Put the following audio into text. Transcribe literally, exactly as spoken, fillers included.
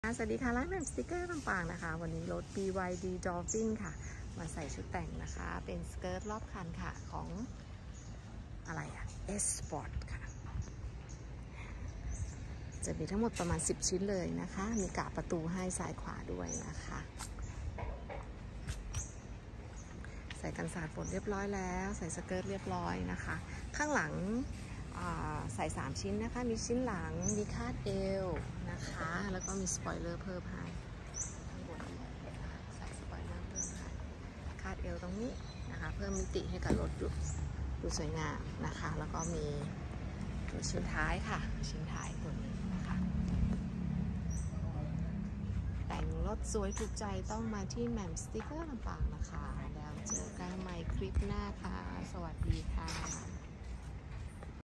สวัสดีค่ะร้านแหม่มสติกเกอร์ลำปางนะคะวันนี้รถ บี วาย ดี Dolphin ค่ะมาใส่ชุดแต่งนะคะเป็นสเกิร์ตรอบคันค่ะของอะไรอะ S Sport ค่ะจะมีทั้งหมดประมาณสิบชิ้นเลยนะคะมีกาบประตูให้ซ้ายขวาด้วยนะคะใส่กันสาดฝนเรียบร้อยแล้วใส่สเกิร์ตเรียบร้อยนะคะข้างหลังใส่สามชิ้นนะคะมีชิ้นหลังมีคาดเอวนะคะแล้วก็มีสปอยเลอร์เพิ่มให้ข้างบนใส่สปอยเลอร์เพิ่มให้คาดเอวตรงนี้นะคะเพิ่มมิติให้กับรถดูดูสวยงามนะคะแล้วก็มีตัวชิ้นท้ายค่ะชิ้นท้ายตัวนี้นะคะแต่งรถสวยถูกใจต้องมาที่แหม่มสติกเกอร์ลำปางนะคะแล้วเจอกันใหม่คลิปหน้าค่ะสวัสดีค่ะ